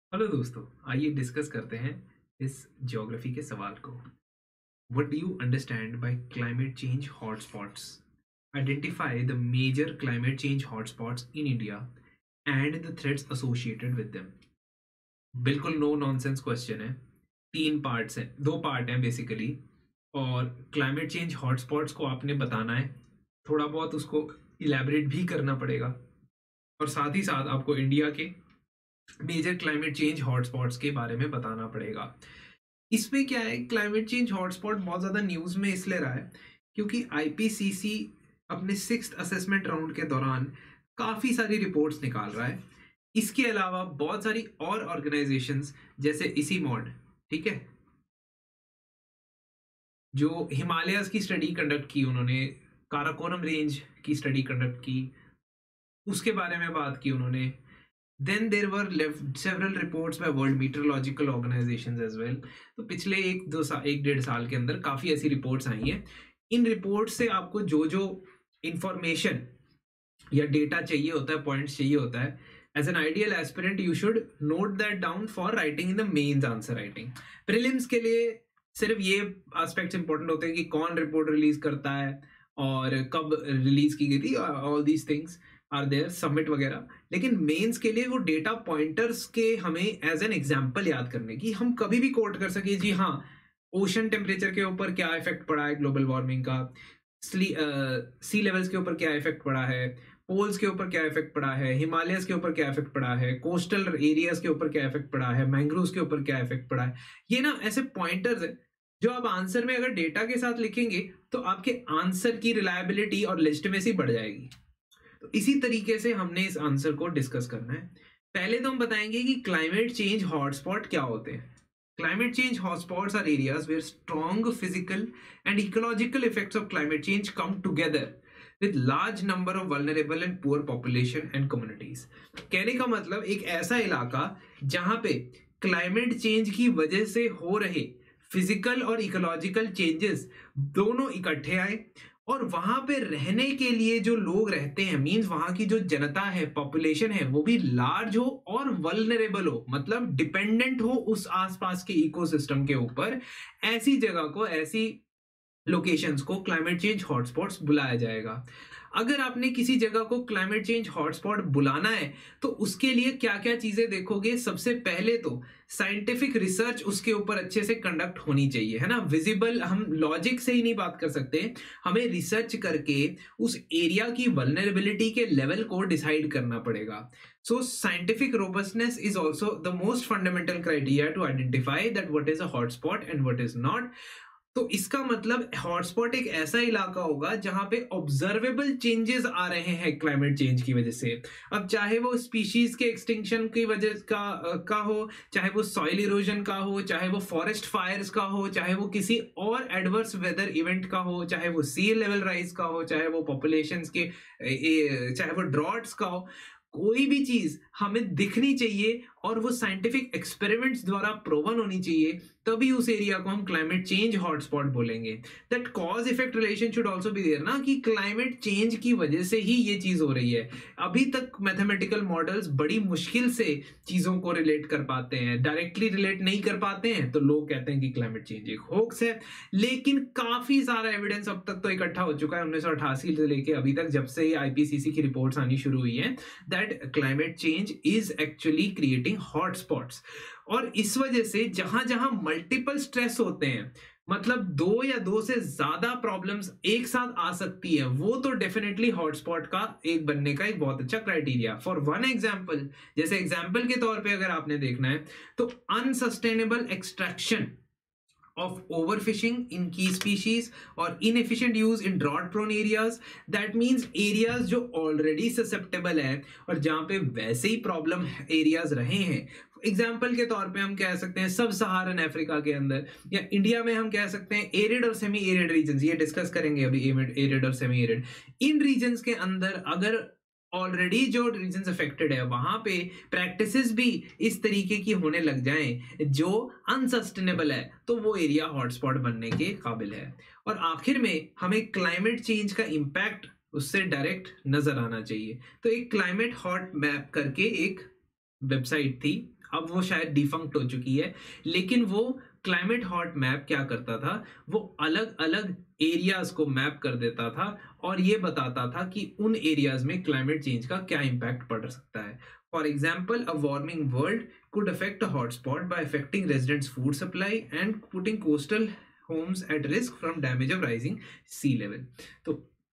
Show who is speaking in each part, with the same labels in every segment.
Speaker 1: Hello दोस्तों, आइए discuss करते हैं इस ज्योग्राफी के सवाल को। What do you understand by climate change hotspots? Identify the major climate change hotspots in India and the threats associated with them. बिल्कुल नो नॉनसेंस क्वेश्चन है। तीन पार्ट्स हैं, दो पार्ट हैं बेसिकली। और क्लाइमेट चेंज हॉटस्पॉट्स को आपने बताना है, थोड़ा बहुत उसको इलेबरेट भी करना पड़ेगा, और साथ ही साथ आपको इंडिया के मेजर क्लाइमेट चेंज हॉटस्पॉट्स के बारे में बताना पड़ेगा। इसमें क्या है, क्लाइमेट चेंज हॉटस्पॉट बहुत ज़्यादा न्यूज़ में इसलिए रहा है क्योंकि आईपीसीसी अपने सिक्स्थ असेसमेंट राउंड के दौरान काफ़ी सारी रिपोर्ट्स निकाल रहा है। इसके अलावा बहुत सारी और ऑर्गेनाइजेशंस जैसे इसी मॉड, ठीक है, जो हिमालयस की स्टडी कंडक्ट की, उन्होंने काराकोरम रेंज की स्टडी कंडक्ट की, उसके बारे में बात की उन्होंने। Then there were left several reports by World Meteorological Organizations as well। तो पिछले एक डेढ़ साल के अंदर काफ़ी ऐसी रिपोर्ट्स आई हैं। इन रिपोर्ट से आपको जो जो इंफॉर्मेशन या डेटा चाहिए होता है, पॉइंट्स चाहिए होता है, as an ideal aspirant you should note that down for writing in the mains answer writing. Prelims के लिए सिर्फ ये एस्पेक्ट्स इंपॉर्टेंट होते हैं कि कौन रिपोर्ट रिलीज करता है और कब रिलीज की गई थी, all these things are there, submit वगैरह। लेकिन मेंस के लिए वो डेटा पॉइंटर्स के हमें एज एन एग्जांपल याद करने की, हम कभी भी कोट कर सके जी हाँ, ओशन टेम्परेचर के ऊपर क्या इफेक्ट पड़ा है ग्लोबल वार्मिंग का, सी लेवल्स के ऊपर क्या इफेक्ट पड़ा है, पोल्स के ऊपर क्या इफेक्ट पड़ा है, हिमालयस के ऊपर क्या इफेक्ट पड़ा है, कोस्टल एरियाज के ऊपर क्या इफेक्ट पड़ा है, मैंग्रोव्स के ऊपर क्या इफेक्ट पड़ा है। ये ना ऐसे पॉइंटर्स है जो आप आंसर में अगर डेटा के साथ लिखेंगे तो आपके आंसर की रिलायबिलिटी और लेजिटिमेसी बढ़ जाएगी। तो इसी तरीके से हमने इस आंसर को डिस्कस करना है। पहले तो हम बताएंगे कि क्लाइमेट चेंज हॉटस्पॉट क्या होते हैं। Climate change hotspots are areas where strong physical and ecological effects of climate change come together with large number of vulnerable and poor population and communities। कहने का मतलब एक ऐसा इलाका जहां पे क्लाइमेट चेंज की वजह से हो रहे फिजिकल और इकोलॉजिकल चेंजेस दोनों इकट्ठे आए, और वहां पे रहने के लिए जो लोग रहते हैं, मींस वहां की जो जनता है, पॉपुलेशन है, वो भी लार्ज हो और वल्नरेबल हो, मतलब डिपेंडेंट हो उस आसपास के इकोसिस्टम के ऊपर। ऐसी जगह को, ऐसी लोकेशंस को क्लाइमेट चेंज हॉटस्पॉट्स बुलाया जाएगा। अगर आपने किसी जगह को क्लाइमेट चेंज हॉटस्पॉट बुलाना है तो उसके लिए क्या क्या चीजें देखोगे? सबसे पहले तो साइंटिफिक रिसर्च उसके ऊपर अच्छे से कंडक्ट होनी चाहिए, है ना। विजिबल, हम लॉजिक से ही नहीं बात कर सकते, हमें रिसर्च करके उस एरिया की वल्नरेबिलिटी के लेवल को डिसाइड करना पड़ेगा। So scientific robustness is also the most fundamental criteria to identify that what is a hotspot and what is not. तो इसका मतलब हॉटस्पॉट एक ऐसा इलाका होगा जहां पे ऑब्जर्वेबल चेंजेस आ रहे हैं क्लाइमेट चेंज की वजह से। अब चाहे वो स्पीशीज के एक्सटिंक्शन की वजह का हो, चाहे वो सॉइल इरोजन का हो, चाहे वो फॉरेस्ट फायर्स का हो, चाहे वो किसी और एडवर्स वेदर इवेंट का हो, चाहे वो सी लेवल राइज का हो, चाहे वो पॉपुलेशन के चाहे वो ड्रॉट्स का हो, कोई भी चीज हमें दिखनी चाहिए और वो साइंटिफिक एक्सपेरिमेंट्स द्वारा प्रूवन होनी चाहिए, तभी उस एरिया को हम क्लाइमेट चेंज हॉटस्पॉट बोलेंगे। That cause effect relation should also be there ना, कि क्लाइमेट चेंज की वजह से ही ये चीज हो रही है। अभी तक मैथमेटिकल मॉडल्स बड़ी मुश्किल से चीजों को रिलेट कर पाते हैं, डायरेक्टली रिलेट नहीं कर पाते हैं, तो लोग कहते हैं कि क्लाइमेट चेंज एक होक्स है। लेकिन काफी सारा एविडेंस अब तक तो इकट्ठा हो चुका है 1988 से लेके अभी तक, जब से आईपीसीसी की रिपोर्ट्स आनी शुरू हुई है, that climate change is actually creating hotspots. और इस वजह से जहां जहां मल्टीपल स्ट्रेस होते हैं, मतलब दो या दो से ज्यादा प्रॉब्लम्स एक साथ आ सकती है, वो तो डेफिनेटली हॉटस्पॉट का एक बनने का एक बहुत अच्छा क्राइटेरिया। फॉर वन एग्जांपल, जैसे एग्जांपल के तौर पे अगर आपने देखना है तो unsustainable extraction of overfishing in key species और inefficient use in drought prone areas। that means areas जो already susceptible है और जहाँ पे वैसे ही प्रॉब्लम एरियाज रहे हैं। एग्जाम्पल के तौर पे हम कह सकते हैं सब सहारन अफ्रीका के अंदर, या इंडिया में हम कह सकते हैं एरिड और सेमी एरिड रीजन, ये डिस्कस करेंगे अभी, एरिड और सेमी एरिड। इन रीजन्स के अंदर अगर ऑलरेडी जो रीजन्स अफेक्टेड है वहां पे प्रैक्टिसेस भी इस तरीके की होने लग जाएं जो अनसस्टेनेबल है, तो वो एरिया हॉटस्पॉट बनने के काबिल है। और आखिर में हमें क्लाइमेट चेंज का इम्पैक्ट उससे डायरेक्ट नजर आना चाहिए। तो एक क्लाइमेट हॉट मैप करके एक वेबसाइट थी, अब वो शायद डिफंक्ट हो चुकी है, लेकिन वो क्लाइमेट हॉट मैप क्या करता था, वो अलग अलग एरियाज को मैप कर देता था और ये बताता था कि उन एरियाज में क्लाइमेट चेंज का क्या इम्पैक्ट पड़ सकता है। For example, a warming world could affect a hotspot by affecting residents' food supply and putting coastal homes at risk from damage of rising sea level। तो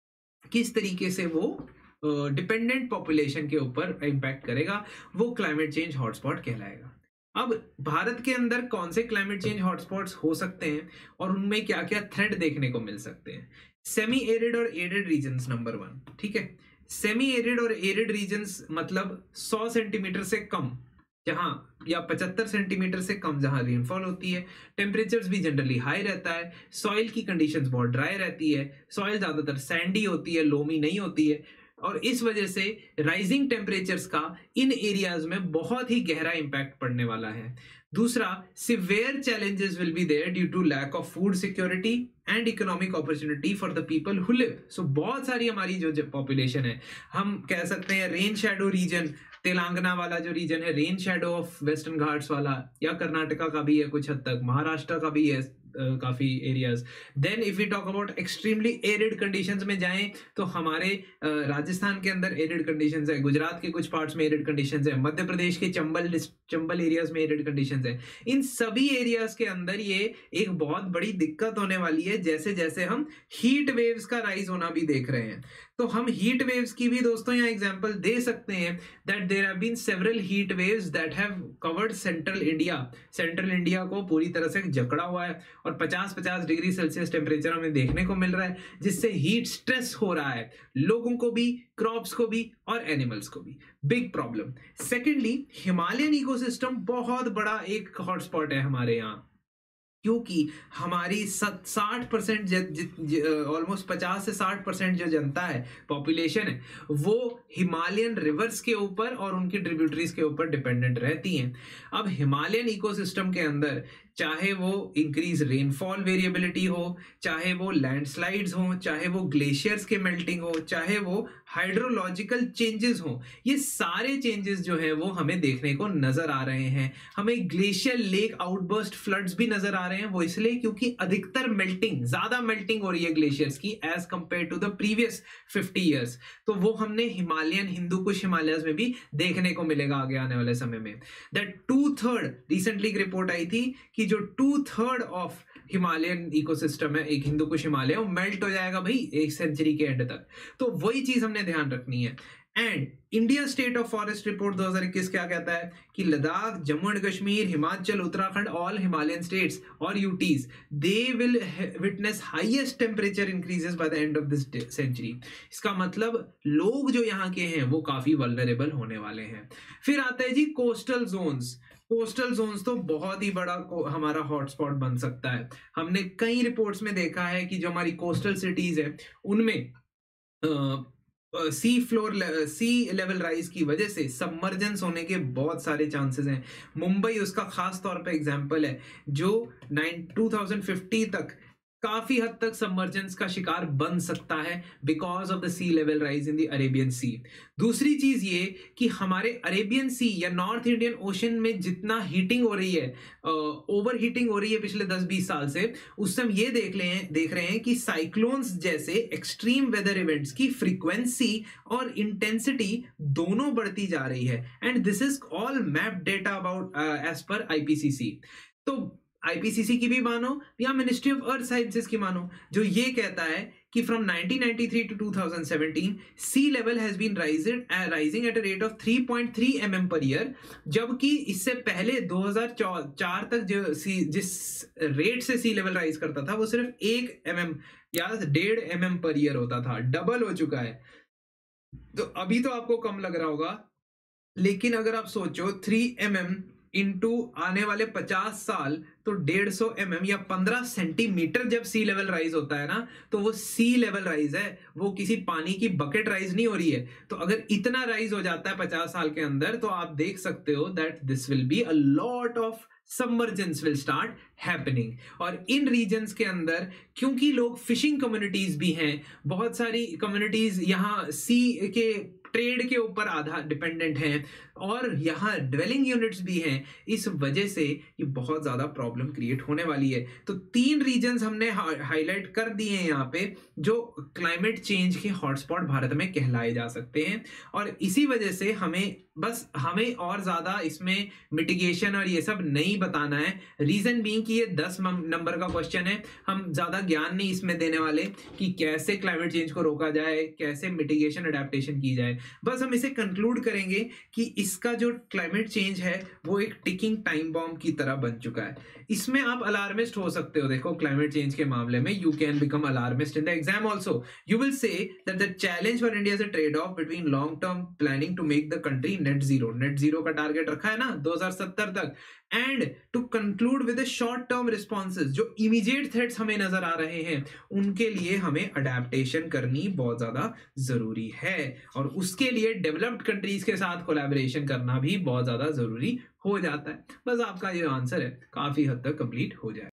Speaker 1: किस तरीके से वो डिपेंडेंट पॉपुलेशन के ऊपर इम्पैक्ट करेगा, वो क्लाइमेट चेंज हॉटस्पॉट कहलाएगा। अब भारत के अंदर कौन से क्लाइमेट चेंज हॉटस्पॉट्स हो सकते हैं और उनमें क्या क्या थ्रेड देखने को मिल सकते हैं। सेमी एरिड और एरिड रीजन्स नंबर 1, ठीक है। सेमी एरिड और एरिड रीजन्स मतलब 100 सेंटीमीटर से कम जहां या 75 सेंटीमीटर से कम जहां रेनफॉल होती है, टेम्परेचर्स भी जनरली हाई रहता है, सॉइल की कंडीशंस बहुत ड्राई रहती है, सॉइल ज्यादातर सैंडी होती है, लोमी नहीं होती है, और इस वजह से राइजिंग टेम्परेचर्स का इन एरियाज में बहुत ही गहरा इंपैक्ट पड़ने वाला है। दूसरा, severe challenges will be there due to lack of food security and economic opportunity for the people who live. So बहुत सारी हमारी जो पॉपुलेशन है, हम कह सकते हैं रेन शैडो रीजन, तेलंगाना वाला जो रीजन है, rain shadow of Western Ghats वाला, या कर्नाटका का भी है कुछ हद तक, महाराष्ट्र का भी है काफी areas. Then if we talk about extremely arid conditions में जाएं तो हमारे राजस्थान के अंदर एरिड कंडीशंस है, गुजरात के कुछ पार्ट्स में एरिड कंडीशंस है, मध्य प्रदेश के चंबल एरियाज में एरिड कंडीशंस है। इन सभी एरियाज के अंदर ये एक बहुत बड़ी दिक्कत होने वाली है, जैसे जैसे हम हीट वेव्स का राइज होना भी देख रहे हैं। तो हम हीट वेव्स की भी दोस्तों यहाँ एग्जांपल दे सकते हैं that there have been several heat waves that have covered central India. Central India को पूरी तरह से जकड़ा हुआ है और 50-50 डिग्री सेल्सियस टेम्परेचर हमें देखने को मिल रहा है, जिससे हीट स्ट्रेस हो रहा है लोगों को भी, क्रॉप्स को भी और एनिमल्स को भी। Big problem. Secondly, Himalayan ecosystem बहुत बड़ा एक हॉटस्पॉट है हमारे यहाँ, क्योंकि हमारी 60% ऑलमोस्ट 50 से 60% जो जनता है, पॉपुलेशन है, वो हिमालयन रिवर्स के ऊपर और उनकी ट्रिब्यूटरीज के ऊपर डिपेंडेंट रहती हैं। अब हिमालयन इकोसिस्टम के अंदर चाहे वो इंक्रीज रेनफॉल वेरिएबिलिटी हो, चाहे वो लैंडस्लाइड्स हो, चाहे वो ग्लेशियर्स के मेल्टिंग हो, चाहे वो हाइड्रोलॉजिकल चेंजेस हो, ये सारे चेंजेस जो है वो हमें देखने को नजर आ रहे हैं। हमें ग्लेशियर लेक आउटबर्स्ट फ्लड्स भी नजर आ रहे हैं। वो इसलिए क्योंकि अधिकतर ज्यादा मेल्टिंग हो रही है ग्लेशियर्स की age compare to the previous 50 years. तो वो हमने हिमालयन हिंदू कुश हिमालयस में भी देखने को मिलेगा आगे आने वाले समय में। दैट 2/3 रिसेंटली एक रिपोर्ट आई थी कि जो 2/3 ऑफ हिमालयन इकोसिस्टम है, एक हिंदू कुश हिमालय, वो मेल्ट हो जाएगा भाई 1 सेंचुरी के एंड तक। तो वही चीज हमने ध्यान रखनी है। And India state of forest report 2021 क्या कहता है कि Ladakh, Jammu and Kashmir, Himachal, Uttarakhand, all Himalayan states और UTs, they will witness highest temperature increases by the end of this century. इसका मतलब लोग जो यहाँ के हैं वो काफी वल्नरेबल होने वाले हैं। फिर आता है जी कोस्टल जोन्स। कोस्टल जोन्स तो बहुत ही बड़ा हमारा हॉटस्पॉट बन सकता है। हमने कई रिपोर्ट्स में देखा है कि जो हमारी कोस्टल सिटीज है उनमें सी लेवल राइज की वजह से सबमर्जेंस होने के बहुत सारे चांसेस हैं। मुंबई उसका खास तौर पे एग्जांपल है, जो 2050 तक काफी हद तक सबमर्जेंस का शिकार बन सकता है because of the sea level rise in the Arabian sea. दूसरी चीज ये कि हमारे अरेबियन सी या नॉर्थ इंडियन ओशन में जितना हीटिंग हो रही है, ओवर हीटिंग हो रही है पिछले 10-20 साल से, उससे हम ये देख रहे हैं कि साइक्लोन्स जैसे एक्सट्रीम वेदर इवेंट्स की फ्रीक्वेंसी और इंटेंसिटी दोनों बढ़ती जा रही है। And this is all map data about as per IPCC. तो आईपीसीसी की भी मानो या मिनिस्ट्री ऑफ अर्थ साइंसेस की मानो, जो ये कहता है कि from 1993 to 2017 sea level has been rising at a rate of 3.3 mm per year, जबकि इससे पहले 2004 तक जो जिस रेट से सी लेवल राइज करता था वो सिर्फ 1 mm या 1.5 mm पर ईयर होता था। डबल हो चुका है। तो अभी तो आपको कम लग रहा होगा, लेकिन अगर आप सोचो 3 mm इंटू आने वाले 50 साल, तो 150 mm या 15 सेंटीमीटर जब सी लेवल राइज होता है ना, तो वो सी लेवल राइज है, वो किसी पानी की बकेट राइज नहीं हो रही है। तो अगर इतना राइज हो जाता है 50 साल के अंदर, तो आप देख सकते हो that this will be a lot of submergence will start happening. और इन रीजन्स के अंदर क्योंकि लोग फिशिंग कम्युनिटीज भी हैं, बहुत सारी कम्युनिटीज यहाँ सी के ट्रेड के ऊपर आधा डिपेंडेंट हैं, और यहाँ ड्वेलिंग यूनिट्स भी हैं, इस वजह से ये बहुत ज़्यादा प्रॉब्लम क्रिएट होने वाली है। तो 3 रीजन्स हमने हाईलाइट कर दिए हैं यहाँ पे, जो क्लाइमेट चेंज के हॉटस्पॉट भारत में कहलाए जा सकते हैं। और इसी वजह से हमें और ज़्यादा इसमें मिटिगेशन और ये सब नहीं बताना है। रीज़न बीइंग कि ये 10 नंबर का क्वेश्चन है, हम ज़्यादा ज्ञान नहीं इसमें देने वाले कि कैसे क्लाइमेट चेंज को रोका जाए, कैसे मिटिगेशन अडेप्टेशन की जाए। बस हम इसे कंक्लूड करेंगे कि इसका जो क्लाइमेट चेंज है वो एक टिकिंग टाइम बॉम्ब की तरह बन चुका है। इसमें आप अलार्मिस्ट हो सकते हो। देखो, क्लाइमेट चेंज के मामले में you can become alarmist in the exam also. You will say that the challenge for India is a trade off between long term planning to make the country net zero का target रखा है ना 2070 तक, and to conclude with short term responses. जो immediate threats हमें नजर आ रहे हैं उनके लिए हमें अडेप्टेशन करनी बहुत ज्यादा जरूरी है, और उसके लिए डेवलप्ड कंट्रीज के साथ कोलैबोरेशन करना भी बहुत ज्यादा जरूरी हो जाता है। बस आपका ये आंसर है, काफी हद तक कंप्लीट हो जाए।